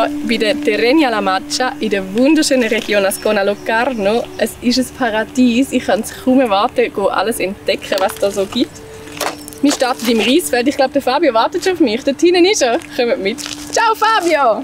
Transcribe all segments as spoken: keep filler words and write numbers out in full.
hier bei der Tirrenia La Macchia in der wunderschönen Region Ascona-Locarno. Es ist ein Paradies. Ich kann es kaum erwarten, alles entdecken, was es da so gibt. Wir starten im Reisfeld. Ich glaube, der Fabio wartet schon auf mich. Dort hinten ist er. Kommt mit. Ciao, Fabio!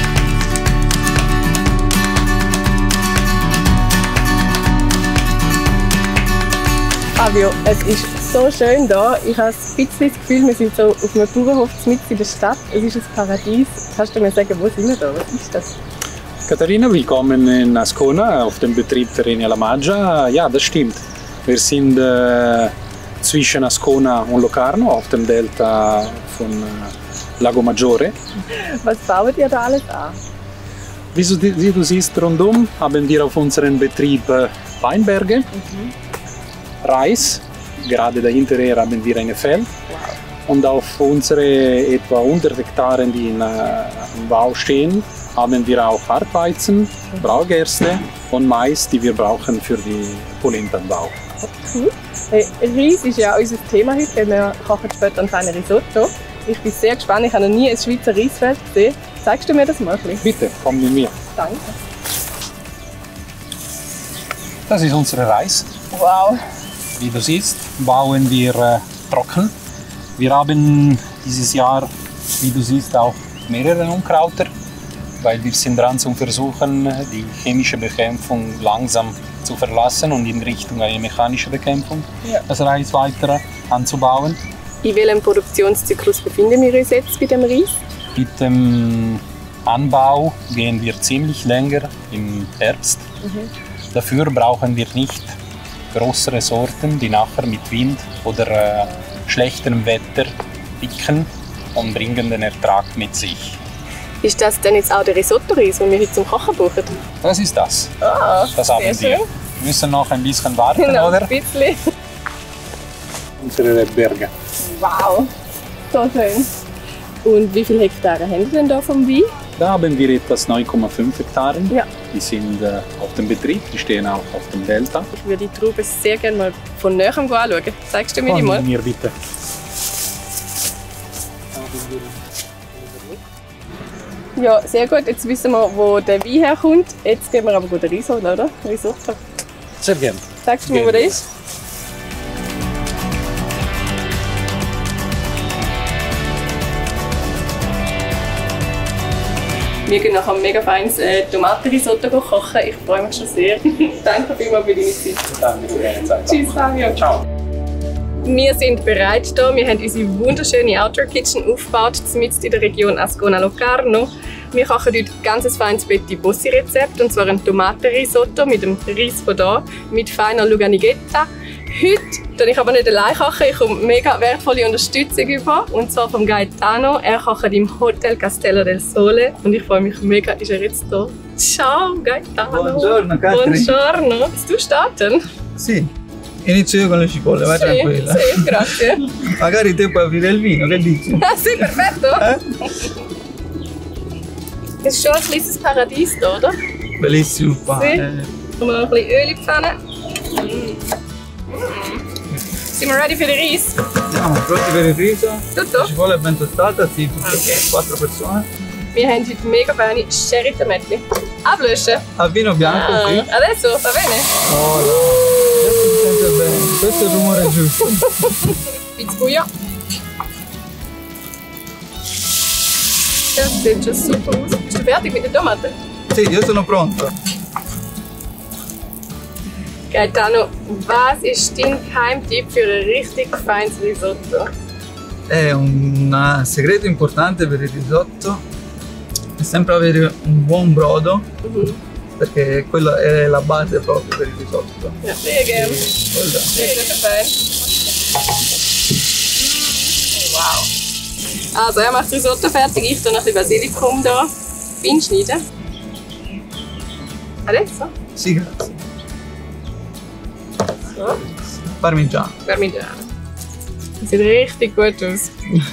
Fabio, es ist so schön hier. Ich habe ein bisschen das Gefühl, wir sind so auf einem Bauernhof mitten in der Stadt. Es ist ein Paradies. Kannst du mir sagen, wo sind wir da? Was ist das? Katharina, willkommen in Ascona auf dem Betrieb Tirrenia La Macchia. Ja, das stimmt. Wir sind äh, zwischen Ascona und Locarno auf dem Delta von äh, Lago Maggiore. Was baut ihr da alles an? Wie du, wie du siehst, rundum haben wir auf unserem Betrieb äh, Weinberge. Mhm. Reis, gerade dahinter haben wir ein Feld. Wow. Und auf unsere etwa hundert Hektaren, die in, äh, im Bau stehen, haben wir auch Hartweizen, Braugerste und Mais, die wir brauchen für den Polentenbau. Cool. Hey, Reis ist ja unser Thema heute, weil wir kochen später ein feines Risotto. Ich bin sehr gespannt, ich habe noch nie ein Schweizer Reisfeld gesehen. Zeigst du mir das mal ein bisschen? Bitte, komm mit mir. Danke. Das ist unser Reis. Wow. Wie du siehst, bauen wir äh, trocken. Wir haben dieses Jahr, wie du siehst, auch mehrere Unkrauter, weil wir sind dran zu versuchen, die chemische Bekämpfung langsam zu verlassen und in Richtung einer mechanischen Bekämpfung ja. das Reis weiter anzubauen. In welchem Produktionszyklus befinden wir uns jetzt bei dem Reis? Mit dem Anbau gehen wir ziemlich länger im Herbst. Mhm. Dafür brauchen wir nicht größere Sorten, die nachher mit Wind oder äh, schlechtem Wetter picken und bringen den Ertrag mit sich. Ist das denn jetzt auch der Risotto-Reis, den wir heute zum Kochen brauchen? Das ist das. Ah, das haben wir. Schön. Wir müssen noch ein bisschen warten, genau, oder? Ein bisschen. Unsere Berge. Wow, so schön. Und wie viele Hektare haben Sie denn da vom Wein? Da haben wir etwas neun Komma fünf Hektaren. Ja. Die sind äh, auf dem Betrieb, die stehen auch auf dem Delta. Ich würde die Traube sehr gerne mal von näher anschauen. Zeigst du mir die mal? Mir bitte. Ja, sehr gut. Jetzt wissen wir, wo der Wein herkommt. Jetzt gehen wir aber den Reis holen, oder? Risotto. Sehr gerne. Zeigst du mir, wo der ist? Wir gehen nachher ein mega feines äh, Tomatenrisotto kochen. Ich freue mich schon sehr. Danke vielmals für deine Zeit. Danke, du gerne Zeit. Tschüss, Fabio. Ciao. Wir sind bereit hier. Wir haben unsere wunderschöne Outdoor Kitchen aufgebaut, mitten in der Region Ascona-Locarno. Wir kochen heute ganz ein feines Betty Bossi Rezept, und zwar ein Tomatenrisotto mit dem Reis von hier, mit feiner Luganighetta. Heute koche ich aber nicht allein kochen, ich komme mega wertvolle Unterstützung über, und zwar vom Gaetano. Er kocht im Hotel Castello del Sole und ich freue mich mega, ist er jetzt hier. Ciao Gaetano! Buongiorno Catherine! Buongiorno! Willst du starten? Sì, inizio io con le cipolle, vai sì, tranquilla. Sì, grazie. Magari te puoi aprire il vino, che dici? Ah, sì, perfetto! Eh? Das ist schon ein kleines Paradies hier, oder? Bellissimo qua. Sì. Eh. Machen wir noch ein bisschen Öl in die Pfanne. Mm. Sind wir ready für den Reis? Siamo pronti per il riso. Tutto? La cipolla è ben tostata, sì, per Ok. quattro persone. Wir haben heute mega feine Sherry-Tomatli. Ablöschen. A vino bianco, Ah, sì. adesso va bene? Oh, no. Adesso si sente bene, questo è il rumore giusto. Pizzuia. Das sieht schon super aus. Bist du fertig mit den Tomaten? Sì, io sono pronto. Gaetano, was ist dein Geheimtipp für ein richtig feines Risotto? È un segreto importante per il risotto è sempre avere un buon brodo, Mhm. perché quello è la base proprio per il risotto. Ja, sehr gerne. Quello- Sehr fein. Wow. Also er macht das Risotto fertig, ich tue noch ein bisschen Basilikum da fein schneiden. Adesso? Sì, grazie. So, Parmigiano. Parmigiano. Das sieht richtig gut aus.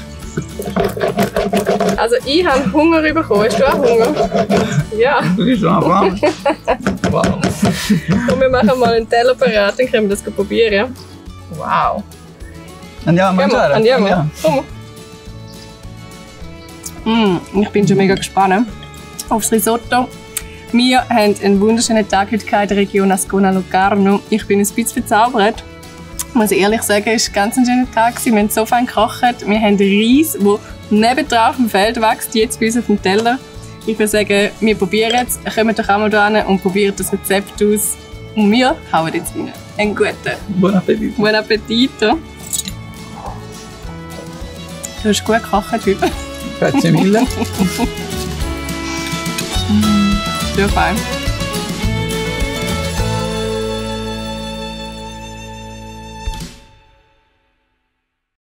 Also ich habe Hunger bekommen. Hast du auch Hunger? Ja. Du bist schon am Wow. Und wir machen mal einen Teller parat, dann können wir das probieren. Wow. Andiamo a mangiare? Andiamo. Komm. Mm, ich bin schon mega gespannt. aufs Risotto. Wir haben einen wunderschönen Tag heute in der Region Ascona-Locarno. Ich bin ein bisschen verzaubert. Muss ich ehrlich sagen, es war ein ganz schöner Tag. Wir haben so fein gekocht. Wir haben Reis, der nebendran auf dem Feld wächst, jetzt bei uns auf dem Teller. Ich würde sagen, wir probieren es. Kommt doch auch mal hierhin und probiert das Rezept aus. Und wir hauen jetzt rein. Einen guten. Buon Appetit. Buon Appetito. Du hast gut gekocht heute. Grazie mille. Sehr fein.